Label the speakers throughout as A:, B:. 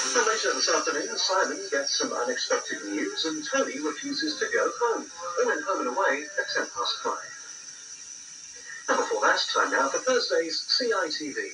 A: And later this afternoon, Simon gets some unexpected news and Tony refuses to go home. They went home and away at 5:10. And before that, time now for Thursday's CITV.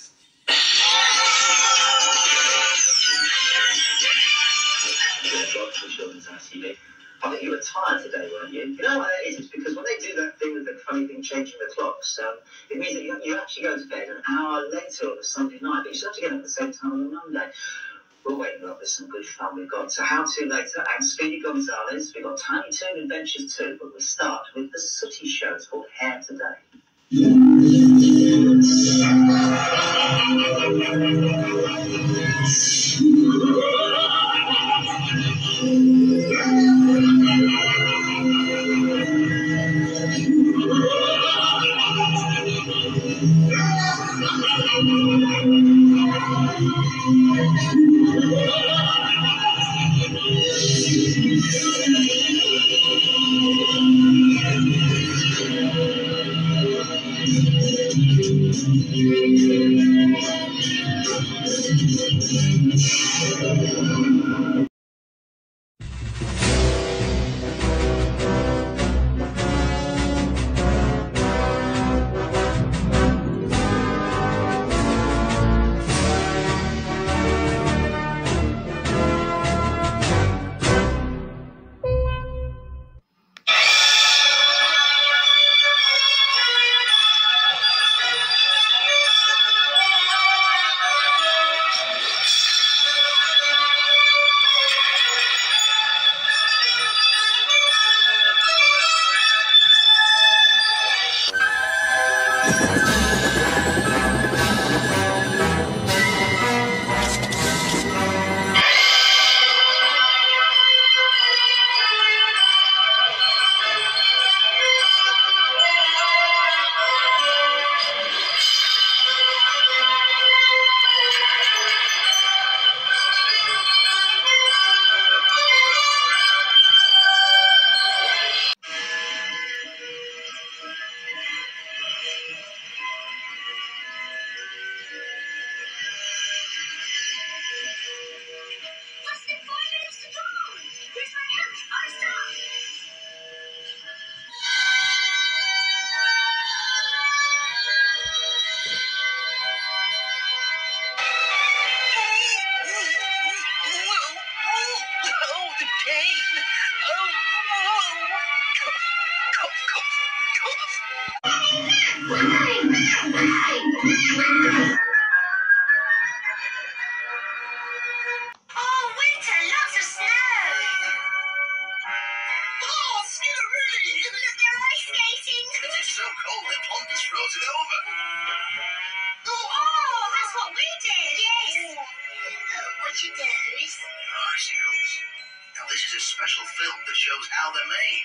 B: I think you were tired today, weren't you? You know why that is? It's because when they do that thing with the funny thing changing the clocks, it means that you actually go to bed an hour later on a Sunday night, but you still have to get up at the same time on a Monday. We're waiting up with some good fun. We've got How To Later and Speedy Gonzales. We've got Tiny Toon Adventures too, but we start with the Sooty Show. It's called Hair Today.
C: Icicles. Now this is a special film that shows how they're made.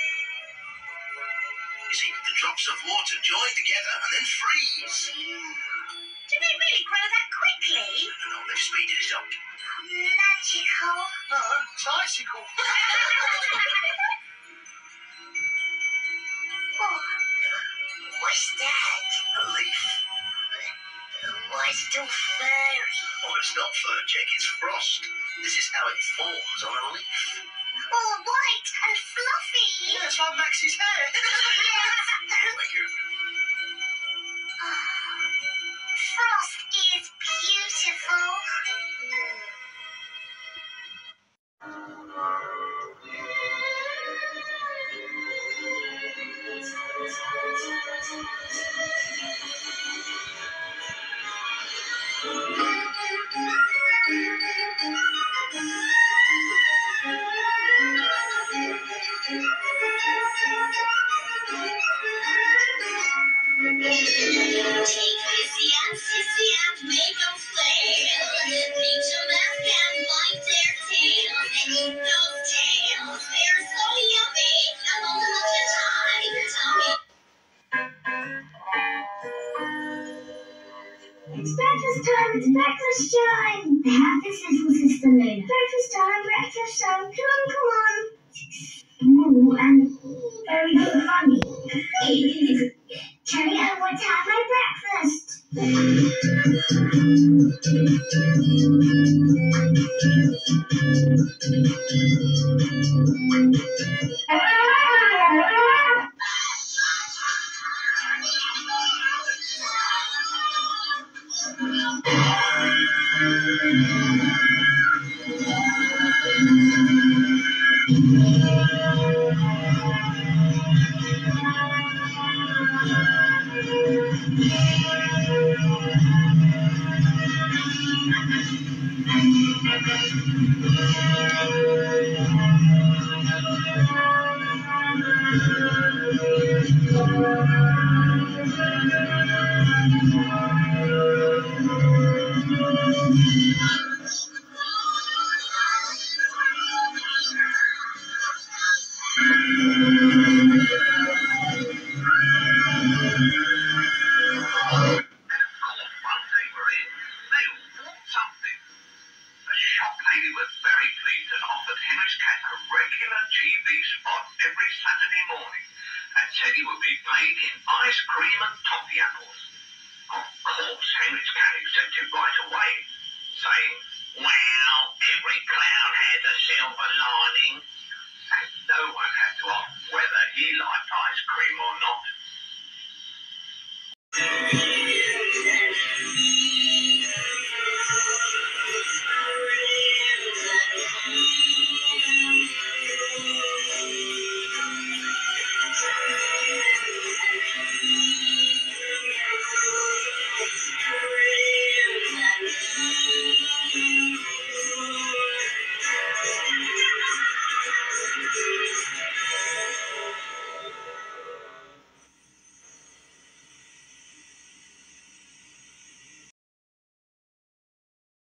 C: You see, the drops of water join together and then freeze.
D: Do they really grow that quickly?
C: No, they've speeded it up.
D: Magical.
C: No, it's icicle.
D: Oh, what's that?
C: A leaf.
D: Why is it all furry?
C: Oh, it's not fur, Jake, it's frost. This is how it forms on a leaf.
D: All white and fluffy.
C: Yeah, it's like Max's hair. Thank you.
D: Frost is beautiful.
E: It's breakfast time, it's breakfast time. I have this little sister Luna. Breakfast time, come on. Ooh, and very funny. Tell me I want to have my breakfast.
C: The shop lady was very pleased and offered Henry's cat a regular TV spot every Saturday morning and said he would be paid in ice cream and toffee apples. Of course, Henry's cat accepted right away, saying, "Well, every cloud has a silver lining."